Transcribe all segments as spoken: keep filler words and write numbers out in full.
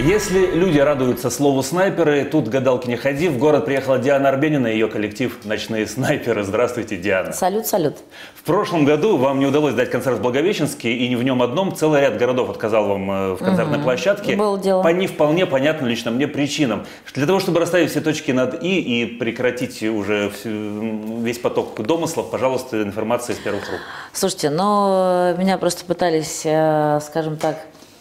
Если люди радуются слову «снайперы», тут гадалки не ходи. В город приехала Диана Арбенина и ее коллектив «Ночные снайперы». Здравствуйте, Диана. Салют, салют. В прошлом году вам не удалось дать концерт в Благовещенске, и не в нем одном. Целый ряд городов отказал вам в концертной угу. площадке. Было дело. По не вполне понятным лично мне причинам. Для того, чтобы расставить все точки над «и» и прекратить уже весь поток домыслов, пожалуйста, информация из первых рук. Слушайте, ну, меня просто пытались, скажем так,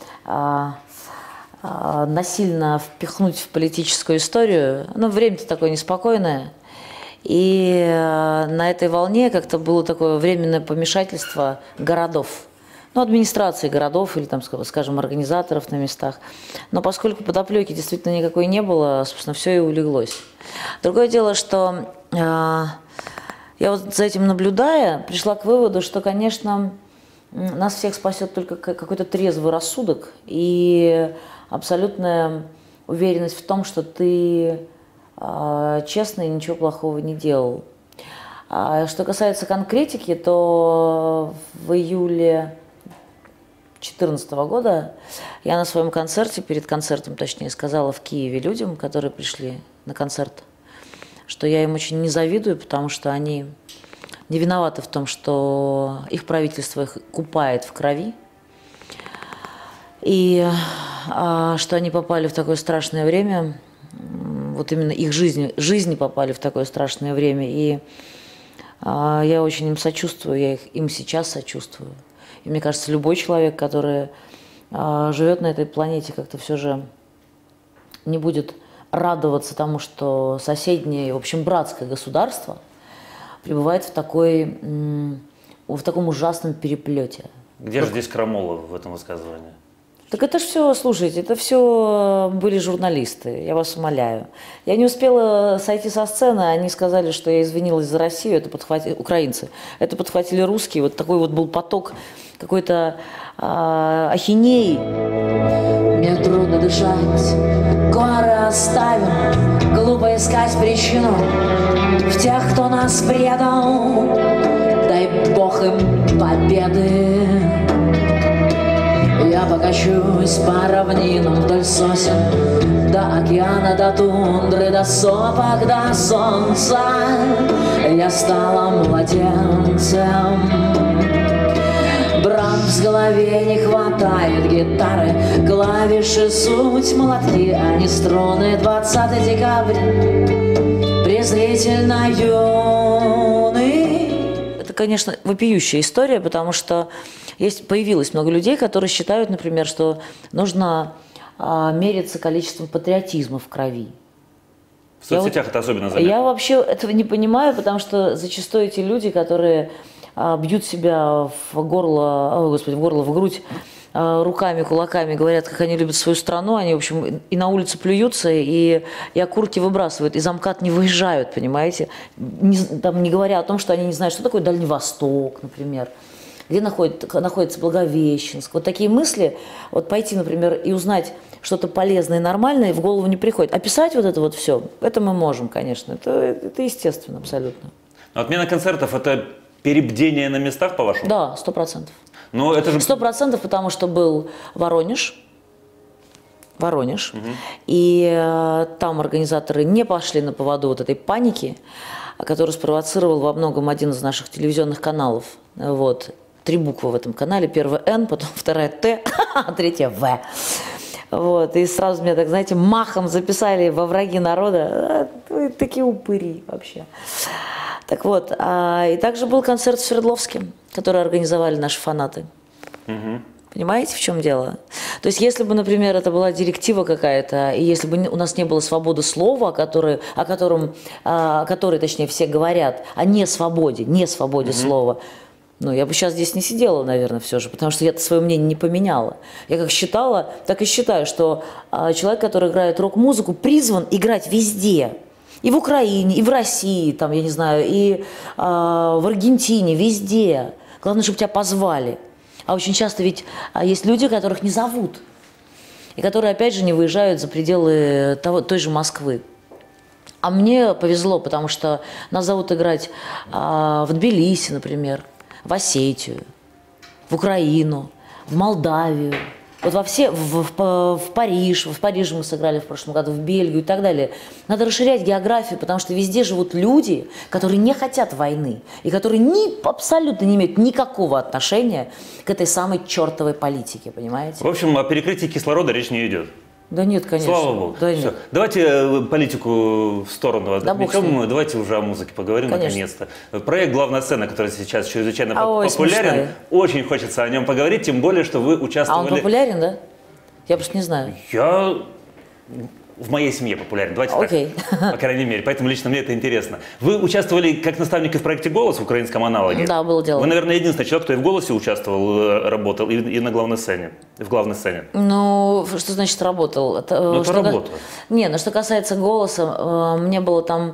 насильно впихнуть в политическую историю. Ну, время-то такое неспокойное. И на этой волне как-то было такое временное помешательство городов. Ну, администрации городов или, там, скажем, организаторов на местах. Но поскольку подоплеки действительно никакой не было, собственно, все и улеглось. Другое дело, что э, я вот за этим наблюдая, пришла к выводу, что, конечно, нас всех спасет только какой-то трезвый рассудок и абсолютная уверенность в том, что ты э, честно и ничего плохого не делал. А что касается конкретики, то в июле две тысячи четырнадцатого года я на своем концерте, перед концертом, точнее, сказала в Киеве людям, которые пришли на концерт, что я им очень не завидую, потому что они не виноваты в том, что их правительство их купает в крови, и а, что они попали в такое страшное время, вот именно их жизни, жизни попали в такое страшное время, и а, я очень им сочувствую, я их, им сейчас сочувствую. И мне кажется, любой человек, который а, живет на этой планете, как-то все же не будет радоваться тому, что соседнее, в общем, братское государство пребывает в, такой, в таком ужасном переплете. Где же здесь крамола в этом высказывании? Так это же все, слушайте, это все были журналисты, я вас умоляю. Я не успела сойти со сцены, они сказали, что я извинилась за Россию, это подхватили украинцы, это подхватили русские, вот такой вот был поток какой-то а, ахинеи. Мне трудно дышать, горы оставим, глупо искать причину в тех, кто нас предал, дай Бог им победы. Я покачусь по равнинам вдоль сосен, до океана, до тундры, до сопок, до солнца. Я стала младенцем. Брамс в голове не хватает гитары, клавиши суть молотки, а не струны. Двадцатый декабрь презрительно юный. Это, конечно, вопиющая история, потому что есть, появилось много людей, которые считают, например, что нужно а, мериться количеством патриотизма в крови. В соцсетях я это вот, особенно заметно. Я вообще этого не понимаю, потому что зачастую эти люди, которые а, бьют себя в горло, о, господи, в горло, в грудь а, руками, кулаками, говорят, как они любят свою страну, они, в общем, и на улице плюются, и, и окурки выбрасывают, из МКАД не выезжают, понимаете? Не, там, не говоря о том, что они не знают, что такое Дальний Восток, например. Где находится, находится Благовещенск. Вот такие мысли, вот пойти, например, и узнать что-то полезное и нормальное, в голову не приходит. Описать вот это вот все, это мы можем, конечно, это, это естественно абсолютно. Но отмена концертов – это перебдение на местах, по-вашему? Да, сто процентов. Но это же... Сто процентов, потому что был Воронеж, Воронеж, угу. и э, там организаторы не пошли на поводу вот этой паники, которую спровоцировал во многом один из наших телевизионных каналов, вот. Три буквы в этом канале. Первая Н, потом вторая Т, а третья В. Вот. И сразу меня, так знаете, махом записали во враги народа. А, такие упыри вообще. Так вот. А, и также был концерт в Свердловске, который организовали наши фанаты. Угу. Понимаете, в чем дело? То есть, если бы, например, это была директива какая-то, и если бы у нас не было свободы слова, о которой, о котором, о которой, точнее, все говорят, о несвободе, несвободе угу. слова, ну, я бы сейчас здесь не сидела, наверное, все же, потому что я свое мнение не поменяла. Я как считала, так и считаю, что а, человек, который играет рок-музыку, призван играть везде. И в Украине, и в России, там, я не знаю, и а, в Аргентине, везде. Главное, чтобы тебя позвали. А очень часто ведь а, есть люди, которых не зовут. И которые, опять же, не выезжают за пределы того, той же Москвы. А мне повезло, потому что нас зовут играть а, в Тбилиси, например, в Осетию, в Украину, в Молдавию, Вот во все, в, в, в Париж, в Париже мы сыграли в прошлом году, в Бельгию и так далее. Надо расширять географию, потому что везде живут люди, которые не хотят войны и которые ни, абсолютно не имеют никакого отношения к этой самой чертовой политике, понимаете? В общем, о перекрытии кислорода речь не идет. Да нет, конечно. Слава богу. Да Все. нет. Давайте политику в сторону отметем. Да, давайте уже о музыке поговорим наконец-то. Проект «Главная сцена», который сейчас чрезвычайно а, ой, популярен. Смешной. Очень хочется о нем поговорить, тем более, что вы участвовали... А он популярен, да? Я просто не знаю. Я... В моей семье популярен, давайте Окей. так, по крайней мере. Поэтому лично мне это интересно. Вы участвовали как наставник в проекте «Голос» в украинском аналоге? Да, было дело. Вы, наверное, единственный человек, кто и в «Голосе» участвовал, работал, и, и на главной сцене, в главной сцене. Ну, что значит работал? Это, ну, что это работа. Ка... Не, ну что касается «Голоса», мне было там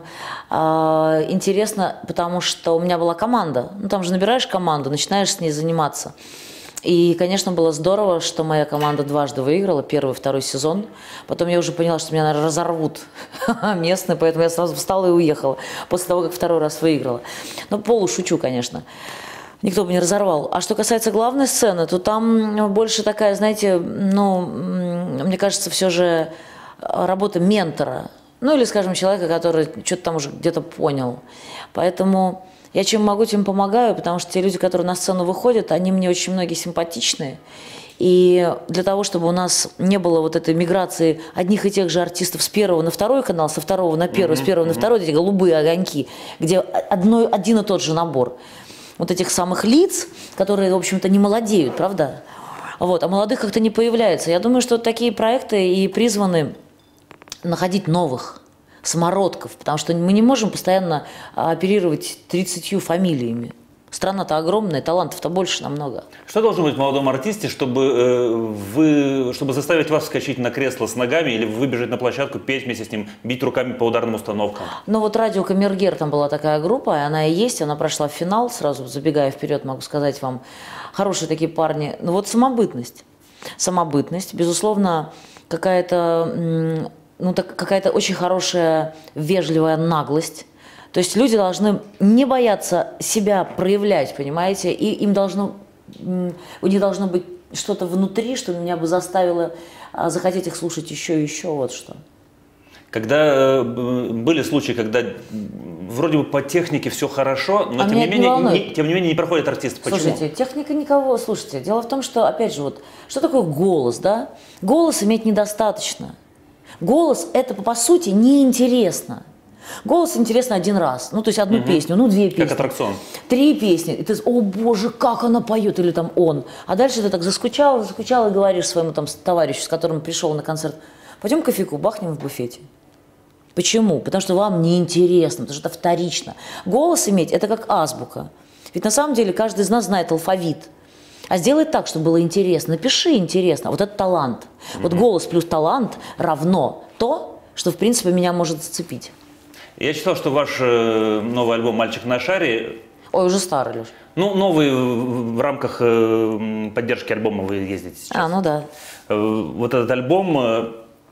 э, интересно, потому что у меня была команда. Ну, там же набираешь команду, начинаешь с ней заниматься. И, конечно, было здорово, что моя команда дважды выиграла, первый и второй сезон. Потом я уже поняла, что меня, наверное, разорвут местные, поэтому я сразу встала и уехала после того, как второй раз выиграла. Ну, полушучу, конечно. Никто бы не разорвал. А что касается главной сцены, то там больше такая, знаете, ну, мне кажется, все же работа ментора. Ну, или, скажем, человека, который что-то там уже где-то понял. Поэтому... Я чем могу, тем помогаю, потому что те люди, которые на сцену выходят, они мне очень многие симпатичные. И для того, чтобы у нас не было вот этой миграции одних и тех же артистов с первого на второй канал, со второго на первый, mm-hmm. с первого на второй, эти голубые огоньки, где одно, один и тот же набор вот этих самых лиц, которые, в общем-то, не молодеют, правда? Вот, а молодых как-то не появляется. Я думаю, что такие проекты и призваны находить новых самородков, потому что мы не можем постоянно оперировать тридцатью фамилиями. Страна-то огромная, талантов-то больше намного. Что должно быть в молодом артисте, чтобы, э, вы, чтобы заставить вас вскочить на кресло с ногами или выбежать на площадку, петь вместе с ним, бить руками по ударным установкам? Ну вот «Радио Камергер», там была такая группа, и она и есть, она прошла в финал, сразу забегая вперед, могу сказать вам, хорошие такие парни. Ну вот самобытность. Самобытность, безусловно, какая-то... ну, так, какая-то очень хорошая, вежливая наглость. То есть люди должны не бояться себя проявлять, понимаете, и им должно, у них должно быть что-то внутри, что меня бы заставило захотеть их слушать еще и еще, вот что. Когда э, были случаи, когда вроде бы по технике все хорошо, но а тем, не менее, не не, тем не менее не проходят артисты. Почему? Слушайте, техника никого, слушайте, дело в том, что, опять же, вот, что такое голос, да? Голос иметь недостаточно. Голос – это, по сути, неинтересно. Голос интересно один раз, ну, то есть одну угу. песню, ну, две песни. Как аттракцион. Три песни, и ты, о боже, как она поет, или там он. А дальше ты так заскучал, заскучал и говоришь своему там товарищу, с которым пришел на концерт, пойдем кофейку бахнем в буфете. Почему? Потому что вам неинтересно, потому что это вторично. Голос иметь – это как азбука. Ведь на самом деле каждый из нас знает алфавит. А сделай так, чтобы было интересно. Напиши интересно. Вот это талант. Mm-hmm. Вот голос плюс талант равно то, что, в принципе, меня может зацепить. Я читал, что ваш э, новый альбом «Мальчик на шаре». Ой, уже старый, Леш. Ну, новый в рамках э, поддержки альбома вы ездите сейчас. А, ну да. Э, вот этот альбом, э,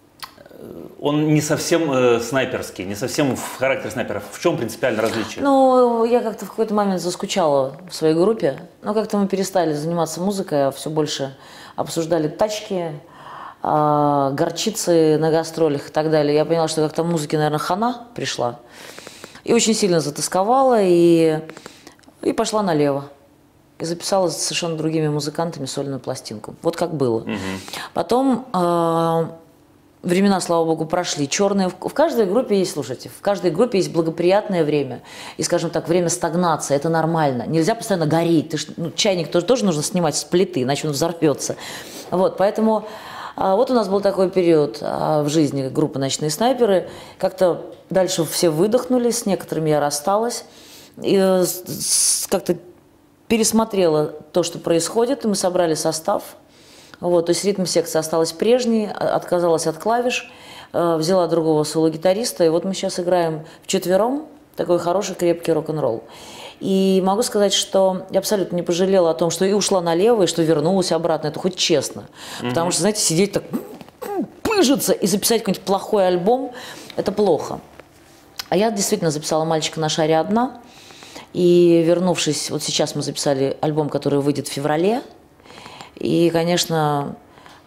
он не совсем э, снайперский, не совсем в характер снайперов. В чем принципиальное различие? Ну, я как-то в какой-то момент заскучала в своей группе. Но как-то мы перестали заниматься музыкой, а все больше обсуждали тачки, э, горчицы на гастролях и так далее. Я поняла, что как-то музыке, наверное, хана пришла. И очень сильно затасковала, и, и пошла налево. И записала с совершенно другими музыкантами сольную пластинку. Вот как было. Угу. Потом... Э, Времена, слава богу, прошли. Черные. В каждой группе есть, слушайте, в каждой группе есть благоприятное время. И, скажем так, время стагнации. Это нормально. Нельзя постоянно гореть. Ты ж, ну, чайник тоже, тоже нужно снимать с плиты, иначе он взорвется. Вот, поэтому а, вот у нас был такой период а, в жизни группы «Ночные снайперы». Как-то дальше все выдохнули, с некоторыми я рассталась. И с, как-то пересмотрела то, что происходит, и мы собрали состав. Вот, то есть ритм-секция осталась прежней, отказалась от клавиш, э, взяла другого соло-гитариста, и вот мы сейчас играем вчетвером такой хороший крепкий рок-н-ролл. И могу сказать, что я абсолютно не пожалела о том, что и ушла налево, и что вернулась обратно, это хоть честно. Mm-hmm. Потому что, знаете, сидеть так, пыжиться и записать какой-нибудь плохой альбом, это плохо. А я действительно записала «Мальчика на шаре» одна, и вернувшись, вот сейчас мы записали альбом, который выйдет в феврале. И, конечно,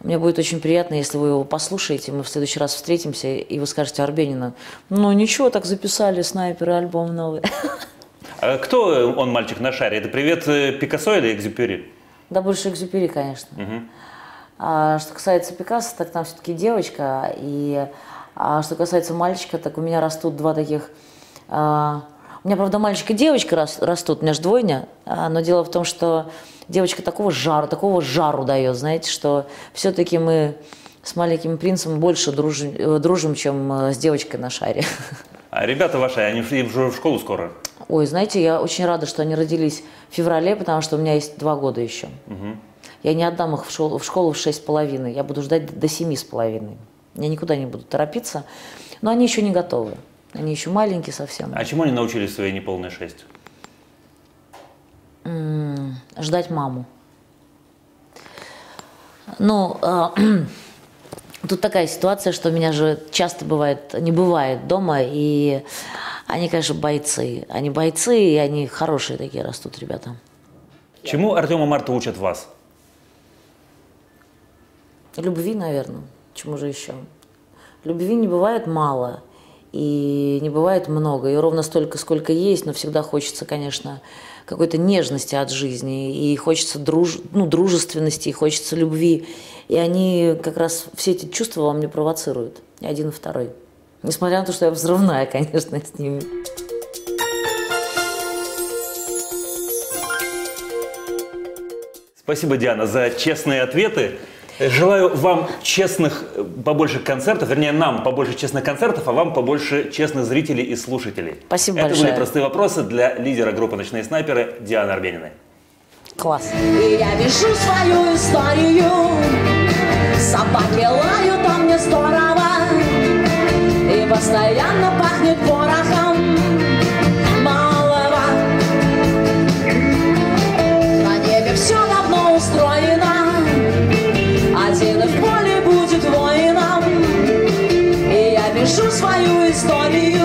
Мне будет очень приятно, если вы его послушаете, мы в следующий раз встретимся, и вы скажете Арбенину: ну ничего, так записали снайперы, альбом новый. А кто он, мальчик на шаре? Это привет Пикассо или Экзюпери? Да больше Экзюпери, конечно. Угу. А что касается Пикассо, так там все-таки девочка, и а что касается мальчика, так у меня растут два таких... А, у меня, правда, мальчик и девочка растут, у меня же двойня, а, но дело в том, что девочка такого жару, такого жару дает, знаете, что все-таки мы с маленьким принцем больше дружим, дружим, чем с девочкой на шаре. А ребята ваши, они уже в школу скоро? Ой, знаете, я очень рада, что они родились в феврале, потому что у меня есть два года еще. Угу. Я не отдам их в школу, в школу в шесть с половиной, я буду ждать до семи с половиной. Я никуда не буду торопиться, но они еще не готовы. Они еще маленькие совсем. А чему они научились в свои неполные шесть? М-м, ждать маму. Ну, э, тут такая ситуация, что у меня же часто бывает, не бывает дома, и они, конечно, бойцы. Они бойцы, и они хорошие такие растут, ребята. Чему Артем и Марта учат вас? Любви, наверное. Чему же еще? Любви не бывает мало, и не бывает много, и ровно столько, сколько есть, но всегда хочется, конечно, какой-то нежности от жизни, и хочется друж... ну, дружественности, и хочется любви. И они как раз все эти чувства во мне провоцируют, и один и второй. Несмотря на то, что я взрывная, конечно, с ними. Спасибо, Диана, за честные ответы. Желаю вам честных, побольше концертов, вернее, нам побольше честных концертов, а вам побольше честных зрителей и слушателей. Спасибо Это большое. были простые вопросы для лидера группы «Ночные снайперы» Дианы Арбениной. Класс. И я пишу свою историю, собаки лают, а мне здорово, и постоянно пахнет порохом малого. На небе все давно устроено, один в поле будет воином, и я пишу свою историю.